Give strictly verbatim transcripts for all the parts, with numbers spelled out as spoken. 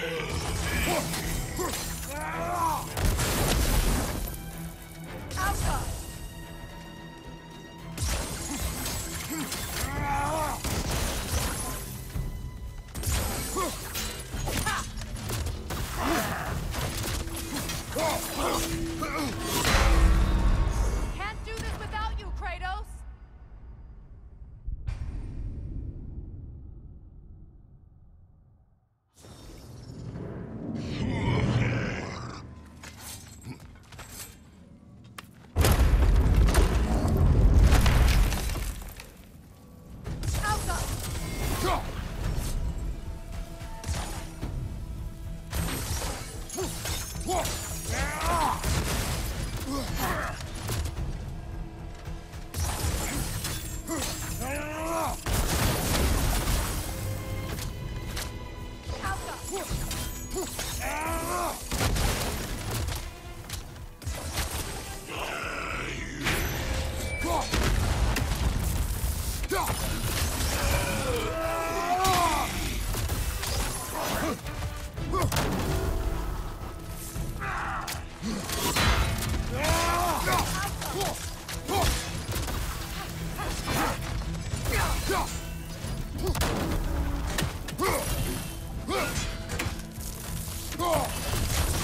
Can't do this without you, Kratos! Oh!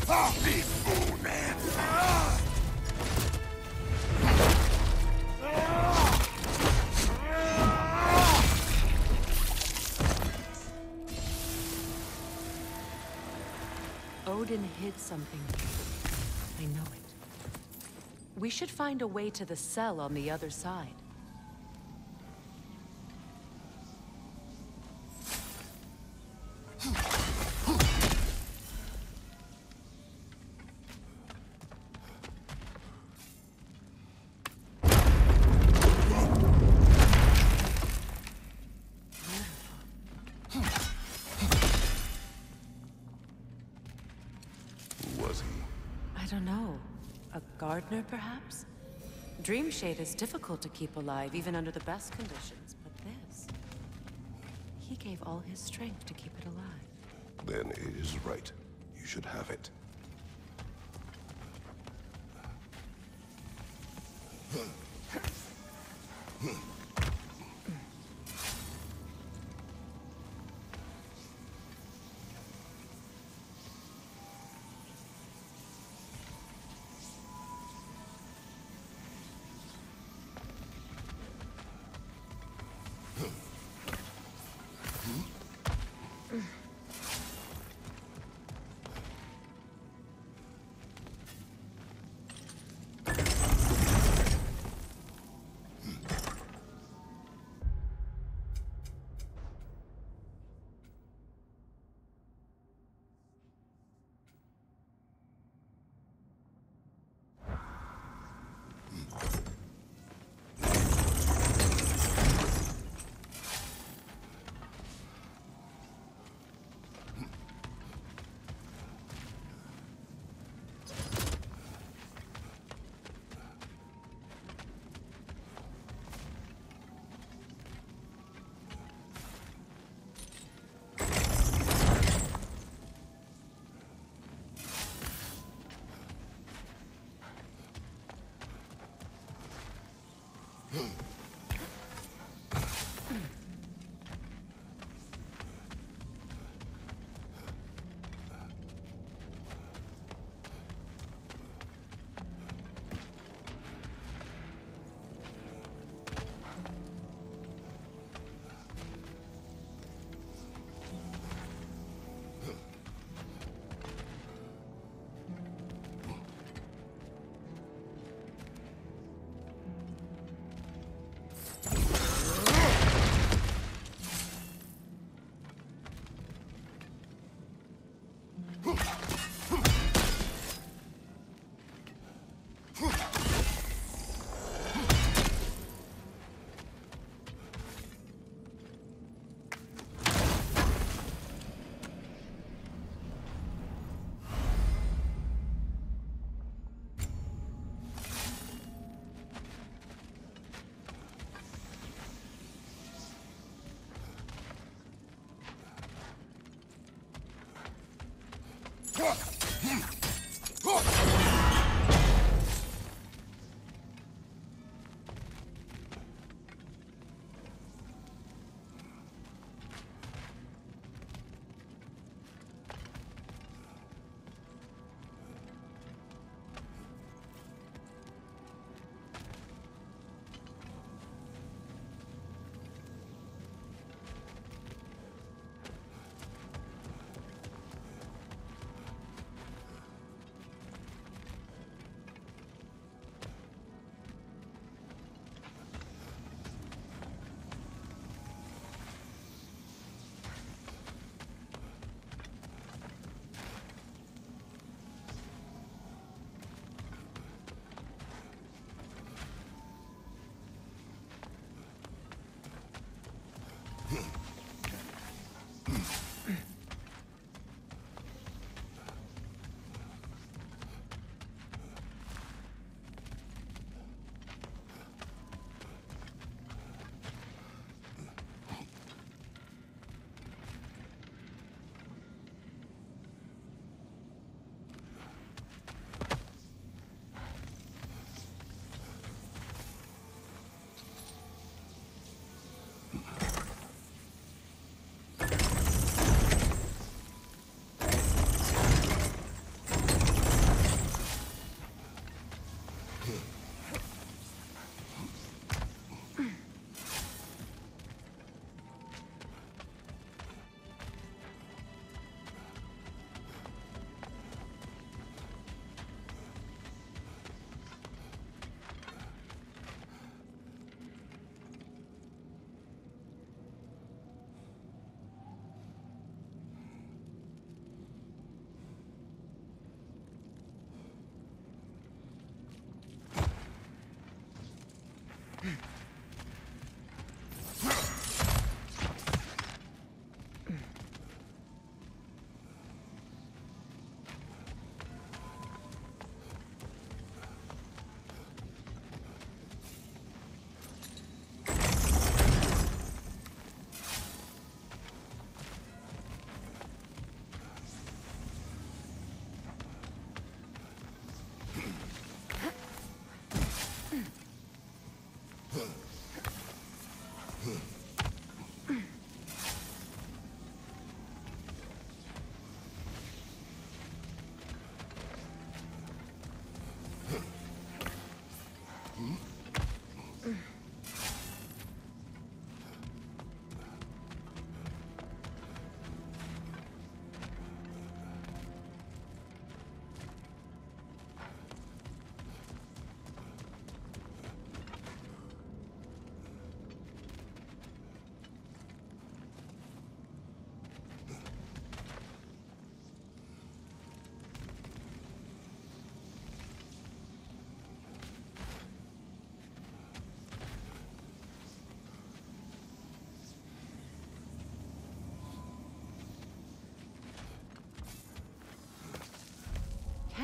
Big fool, man. Odin hid something. I know it. We should find a way to the cell on the other side. I don't know. A gardener, perhaps? Dreamshade is difficult to keep alive, even under the best conditions, but this... He gave all his strength to keep it alive. Then it is right. You should have it.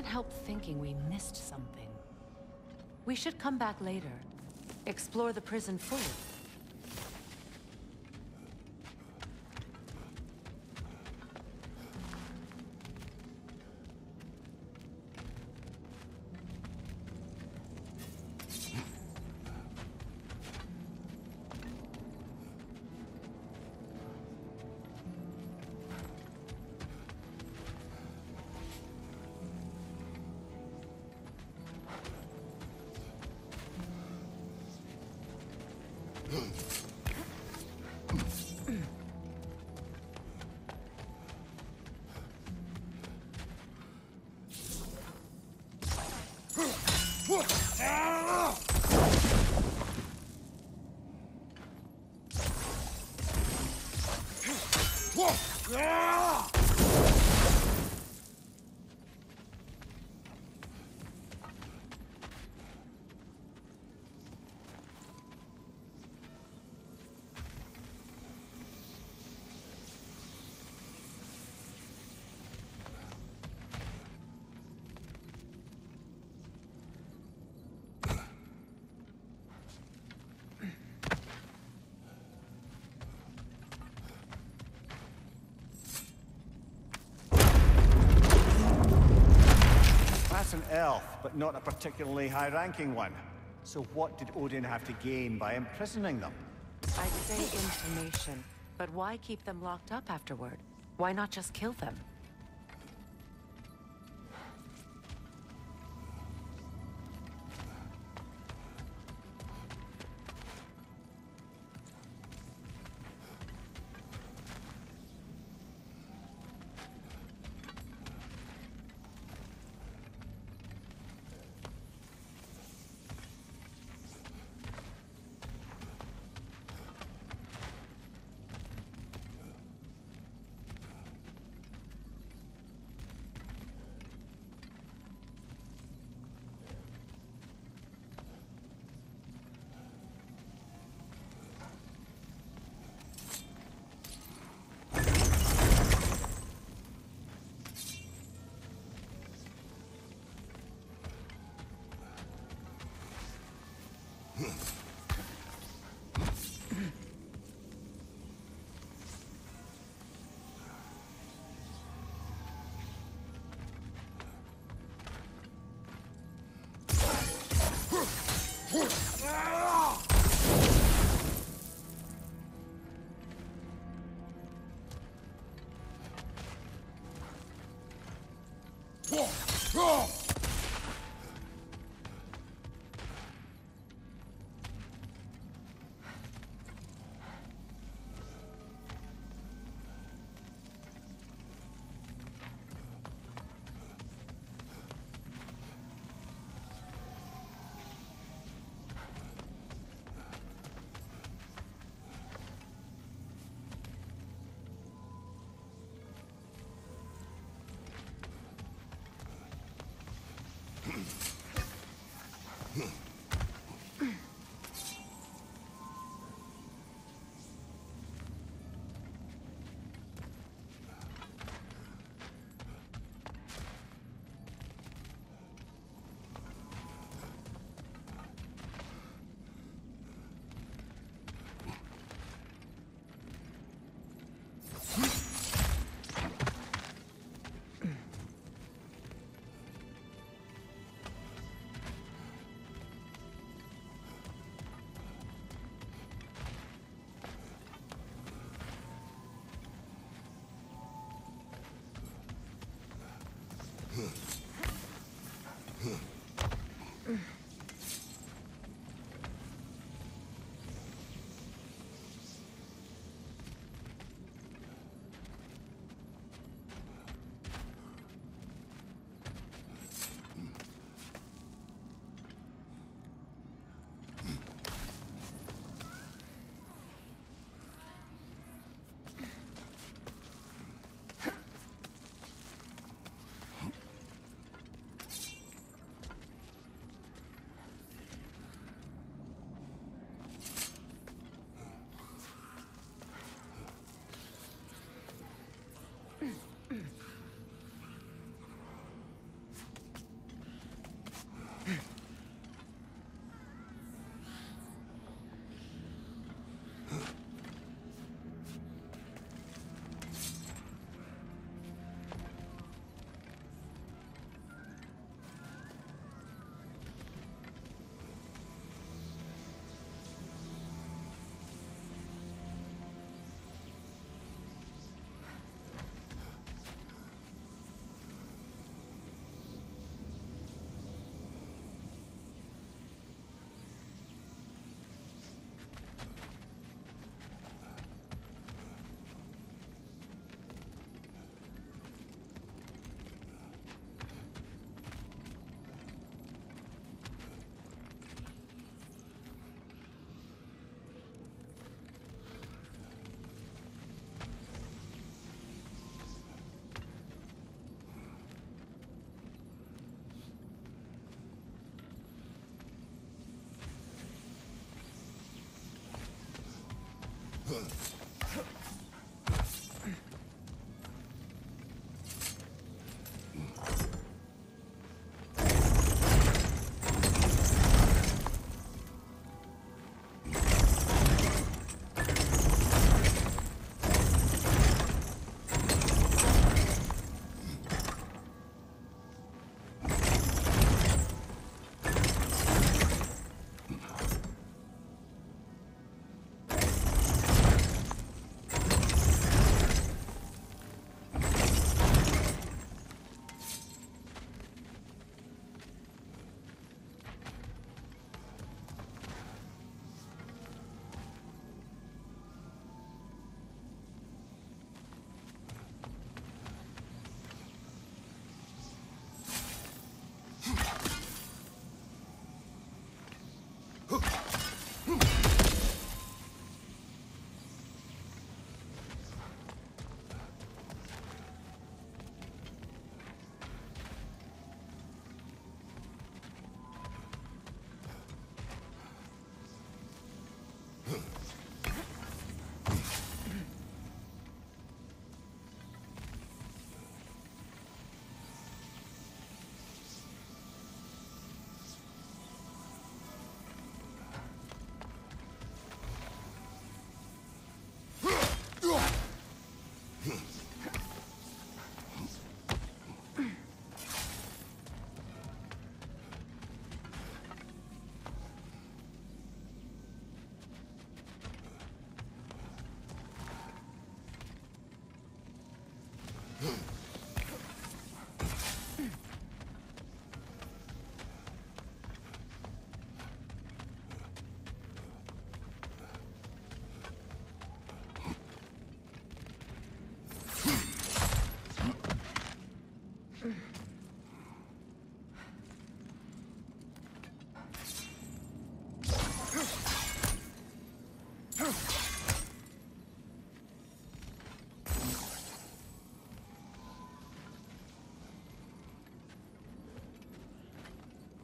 can't help thinking we missed something. We should come back later. Explore the prison fully. An elf, but not a particularly high-ranking one. So what did Odin have to gain by imprisoning them? I'd say information, but why keep them locked up afterward? Why not just kill them?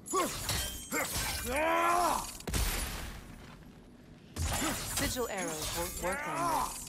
Sigil arrows won't work on this.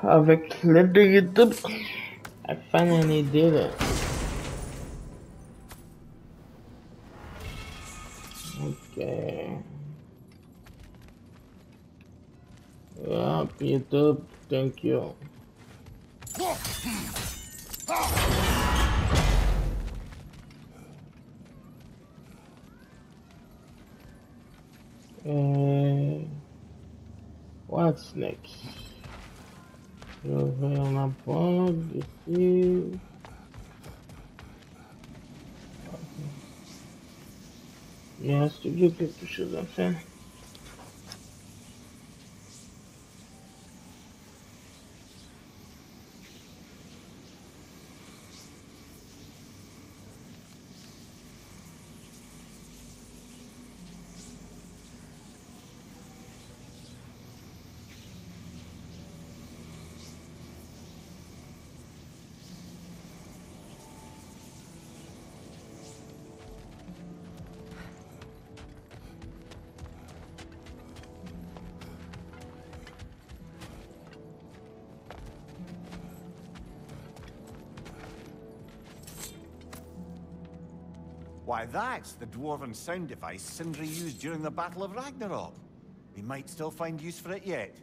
Avec l'aide de YouTube, I finally did it. Okay. Yeah, YouTube, thank you. Uh, what's next? Je vais en apprendre ici. Il y a un studio quelque chose à faire. Why, that's the dwarven sound device Sindri used during the Battle of Ragnarok. We might still find use for it yet.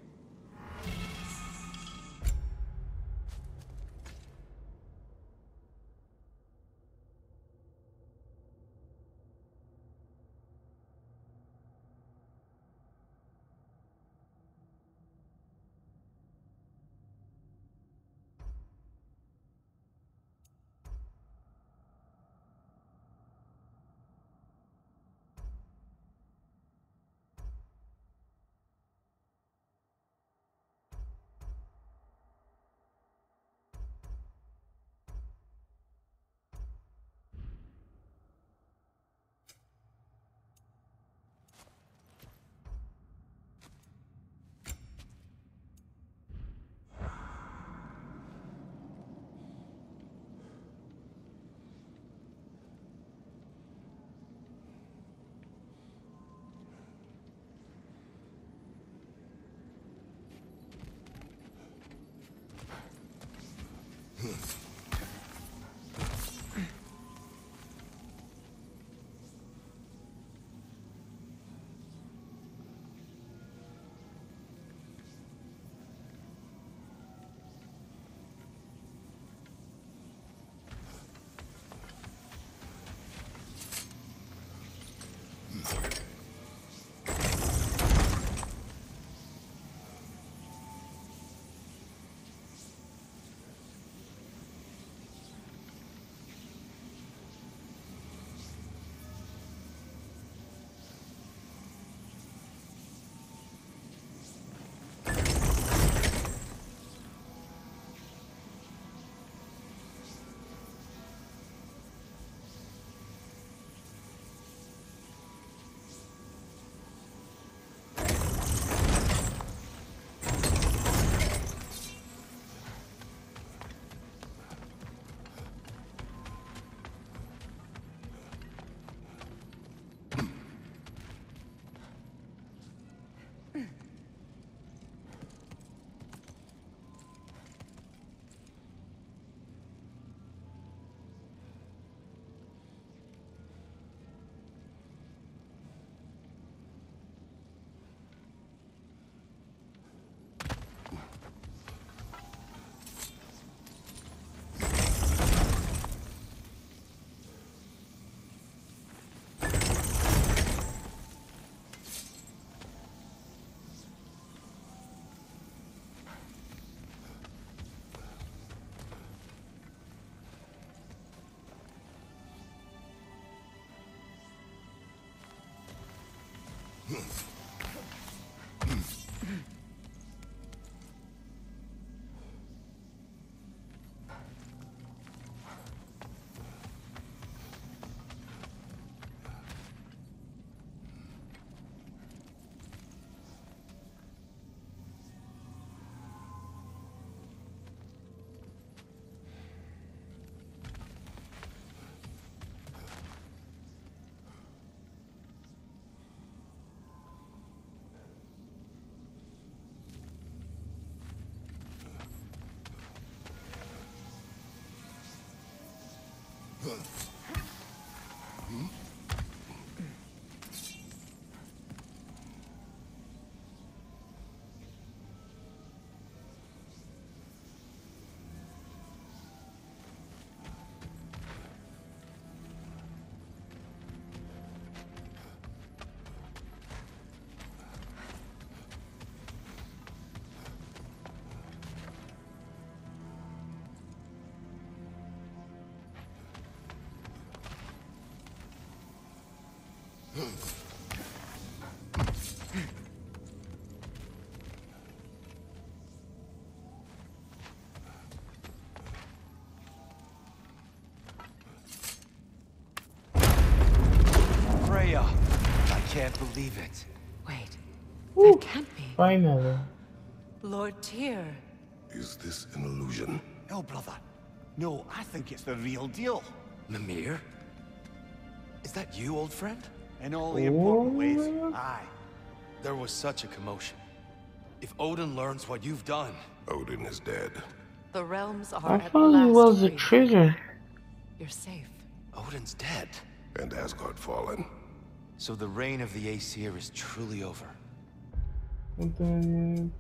Freya! I can't believe it. Wait, Woo, that can't be. finally. Lord Tyr. Is this an illusion? No, brother. No, I think it's the real deal. Mimir? Is that you, old friend? In all the important ways, What? aye. There was such a commotion. If Odin learns what you've done... Odin is dead. The realms are I at thought last it was a free. trigger. You're safe. Odin's dead. And Asgard fallen. So the reign of the Aesir is truly over. And then,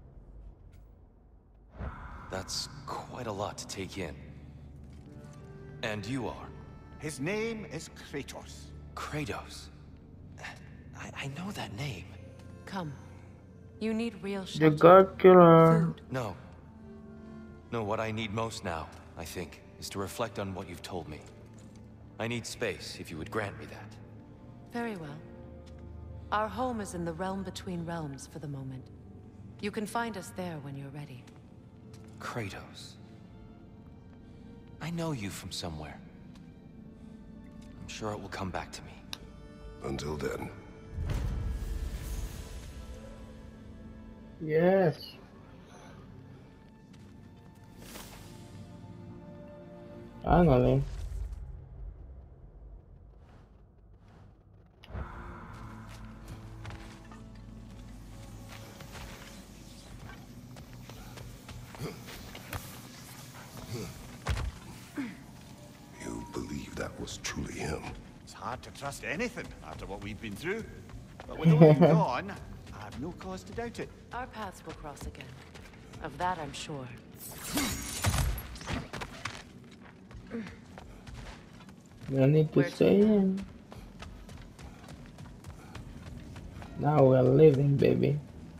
That's quite a lot to take in. And you are His name is Kratos. Kratos. I, I know that name. Come. You need real the shelter. God Killer. Food. No. No, what I need most now, I think, is to reflect on what you've told me. I need space, if you would grant me that. Very well. Our home is in the realm between realms for the moment. You can find us there when you're ready. Kratos. I know you from somewhere. I'm sure it will come back to me. Until then, Yes. Finally. you believe that was truly him. It's hard to trust anything after what we've been through. But with Odin gone, I have no cause to doubt it. Our paths will cross again. Of that I'm sure. No need to Where to stay in. Now we're living, baby.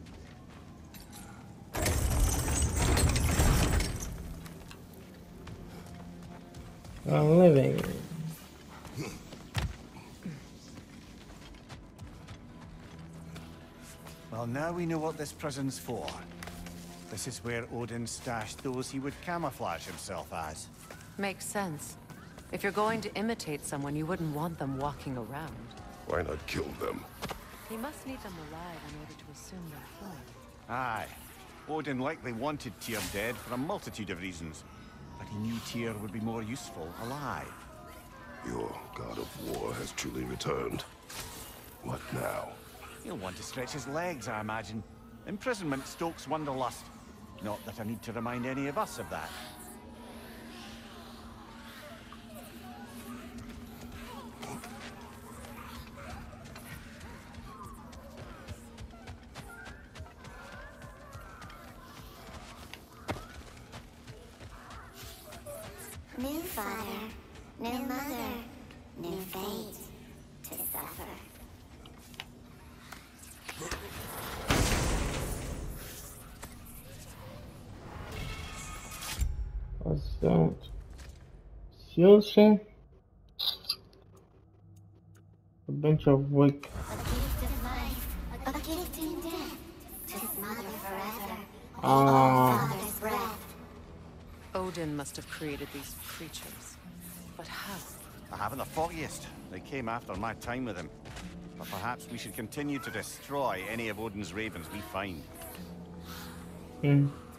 I'm living. Well, now we know what this prison's for. This is where Odin stashed those he would camouflage himself as. Makes sense. If you're going to imitate someone, you wouldn't want them walking around. Why not kill them? He must need them alive in order to assume their form. Aye. Odin likely wanted Tyr dead for a multitude of reasons. But he knew Tyr would be more useful alive. Your god of war has truly returned. What now? He'll want to stretch his legs, I imagine. Imprisonment stokes wanderlust. Not that I need to remind any of us of that. New father, new mother, new fate to suffer. What's that? Seriously? A bunch of wick. A gift of life, a gift in death, to smother forever. Ah. Father's breath. Odin must have created these creatures. But how? I haven't the foggiest. They came after my time with him. But perhaps we should continue to destroy any of Odin's ravens we find. Hmm.